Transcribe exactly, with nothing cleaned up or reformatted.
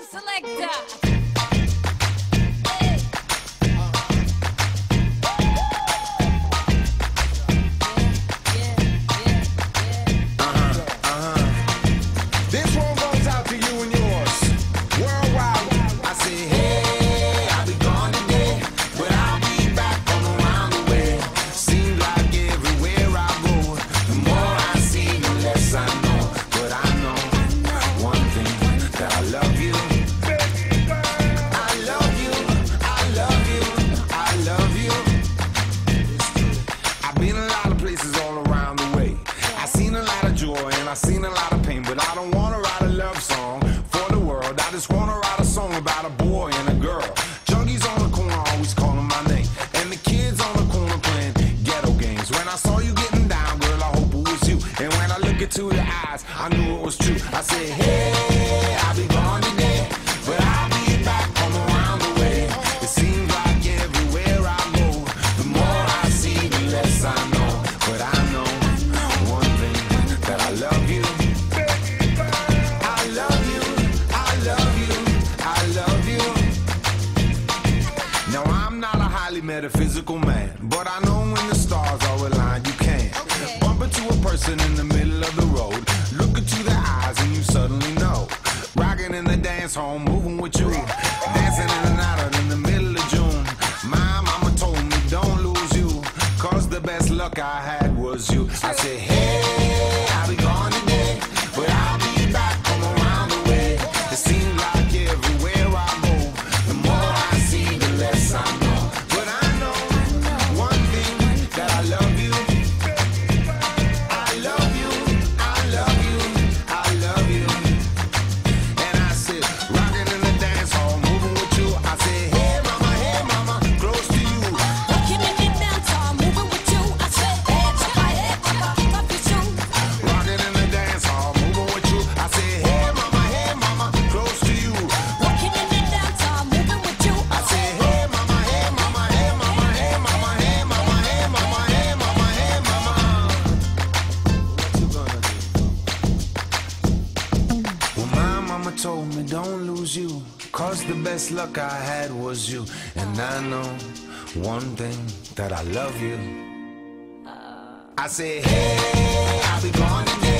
selector. I've seen a lot of pain, but I don't wanna write a love song for the world. I just wanna write a song about a boy and a girl. Junkies on the corner always calling my name, and the kids on the corner playing ghetto games. When I saw you getting down, girl, I hope it was you. And when I look into your eyes, I knew it was true. I said, hey, I'll be gone today, but I'll be back from around the way. It seems like everywhere I go, the more I see, the less I know. But I know one thing, that I love you. I love you, I love you, I love you. Now I'm not a highly metaphysical man, but I know when the stars are aligned, you can okay. Bump into a person in the middle of the road, look into their eyes and you suddenly know. Rocking in the dance hall, moving with you, dancing in and out in the middle of June. My mama told me don't lose you, cause the best luck I had was you. I said, hey, I'll be gone today, but I'll be back from around the way. It seems like everywhere I go, the more I see, the less I know. But I know one thing, that I love you. I love you, I love you, I love you. And I said, rocking in the dance hall, moving with you. I said, hey mama, hey mama, close to you. Rocking in the dance hall, moving with you. I said, hey mama, hey mama, love you too. Rocking in the dance hall, moving with you. I said, hey mama, hey mama, close to you. Rocking in the dance hall, moving with you. I said, hey mama, hey mama, hey mama, hey mama, hey mama, hey mama, hey mama, hey mama. What you gonna do? Well, my mama told me don't lose you, cause the best luck I had was you. And I know one thing, that I love you. I said, hey, I'll be gone today.